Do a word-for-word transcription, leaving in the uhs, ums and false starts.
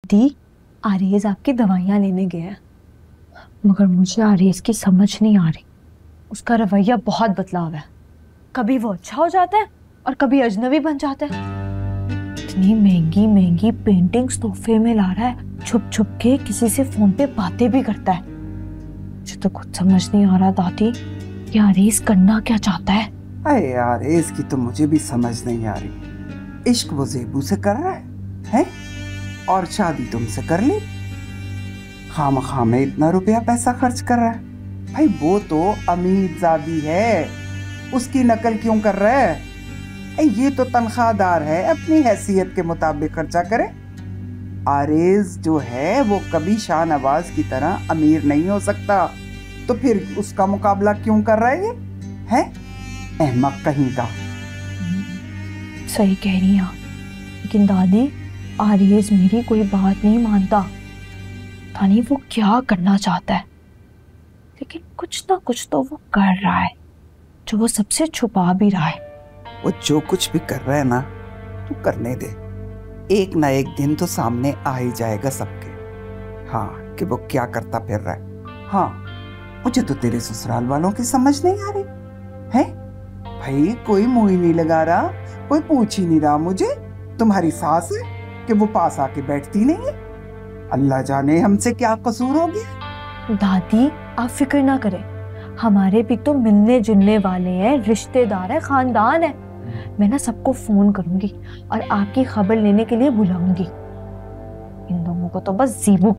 दी, आरेज आपकी दवाइयाँ लेने गया है, मगर मुझे आरेज की समझ नहीं आ रही। उसका रवैया बहुत बदलाव है, कभी वो अच्छा हो जाता है और कभी अजनबी बन जाता है। इतनी महंगी महंगी पेंटिंग्स तोहफे में ला रहा है, छुप छुप के किसी से फोन पे बातें भी करता है। मुझे तो कुछ समझ नहीं आ रहा दादी कि आरेज करना क्या चाहता है। अरे यार, इसकी तो मुझे भी समझ नहीं आ रही। इश्क वो ज़ेबू से कर रहा है, है? और शादी तुमसे कर ली। खामखा में इतना रुपया पैसा खर्च कर रहा है। भाई वो तो अमीर ज़ादी है, उसकी नकल क्यों कर रहा है? ये तो तनख्वाहदार है, अपनी हैसियत के मुताबिक खर्चा करे। आरेज जो है वो कभी शाहनवाज की तरह अमीर नहीं हो सकता, तो फिर उसका मुकाबला क्यों कर रहा है ये? है अहमक कहीं का। सही कह रही हैं, लेकिन दादी आरेज मेरी कोई बात नहीं मानता। पता नहीं वो क्या करना चाहता है, लेकिन कुछ ना कुछ तो वो कर रहा है जो वो सबसे छुपा भी रहा है। वो जो कुछ भी कर रहा है ना, तू करने दे। एक ना एक दिन तो सामने आ ही जाएगा सबके, हाँ, कि वो क्या करता फिर रहा है। हाँ, मुझे तो तेरे ससुराल वालों की समझ नहीं आ रही है। भाई कोई मुंह ही नहीं लगा रहा, कोई पूछ ही नहीं रहा मुझे। तुम्हारी सास है कि वो पास आके बैठती नहीं है। अल्लाह जाने हमसे क्या कसूर हो गया। दादी आप फिक्र ना करें, हमारे भी तो मिलने जुलने वाले हैं, रिश्तेदार है, खानदान है। मैं ना सबको फोन करूंगी और आपकी खबर लेने के लिए बुलाऊंगी। इन दोनों को तो बस ज़ेबू